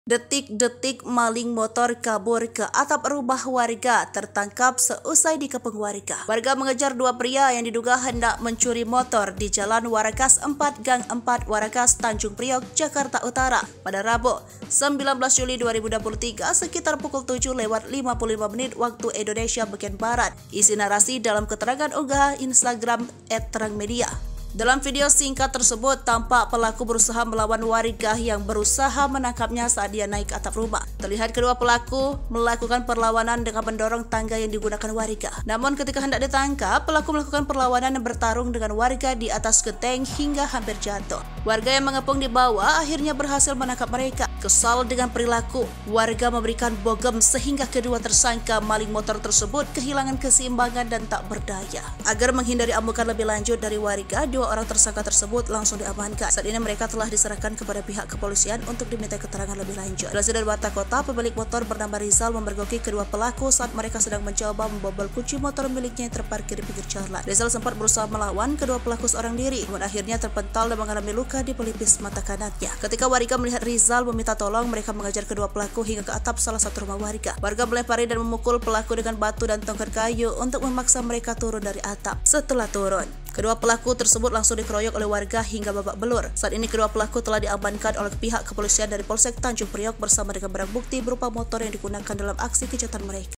Detik-detik maling motor kabur ke atap rumah warga tertangkap seusai dikepung warga. Warga mengejar dua pria yang diduga hendak mencuri motor di Jalan Warakas 4 Gang 4 Warakas, Tanjung Priok, Jakarta Utara pada Rabu 19 Juli 2023 sekitar pukul 7:55 waktu Indonesia bagian Barat. Isi narasi dalam keterangan unggahan Instagram @terangmedia. Dalam video singkat tersebut, tampak pelaku berusaha melawan warga yang berusaha menangkapnya saat dia naik ke atap rumah. Terlihat kedua pelaku melakukan perlawanan dengan mendorong tangga yang digunakan warga. Namun ketika hendak ditangkap, pelaku melakukan perlawanan dan bertarung dengan warga di atas genteng hingga hampir jatuh. Warga yang mengepung di bawah akhirnya berhasil menangkap mereka. Kesal dengan perilaku, warga memberikan bogem sehingga kedua tersangka maling motor tersebut kehilangan keseimbangan dan tak berdaya. Agar menghindari amukan lebih lanjut dari warga, dua orang tersangka tersebut langsung diamankan. Saat ini mereka telah diserahkan kepada pihak kepolisian untuk diminta keterangan lebih lanjut. Dilansir dari Warta Kota, pemilik motor bernama Rizal memergoki kedua pelaku saat mereka sedang mencoba membobol kunci motor miliknya yang terparkir di pinggir jalan. Rizal sempat berusaha melawan kedua pelaku seorang diri, namun akhirnya terpental dan mengalami luka di pelipis mata kanannya. Ketika warga melihat Rizal meminta tolong, mereka mengejar kedua pelaku hingga ke atap salah satu rumah warga. Warga melempari dan memukul pelaku dengan batu dan tongkat kayu untuk memaksa mereka turun dari atap. Setelah turun, kedua pelaku tersebut langsung dikeroyok oleh warga hingga babak belur. Saat ini kedua pelaku telah diamankan oleh pihak kepolisian dari Polsek Tanjung Priok bersama dengan barang bukti berupa motor yang digunakan dalam aksi kejahatan mereka.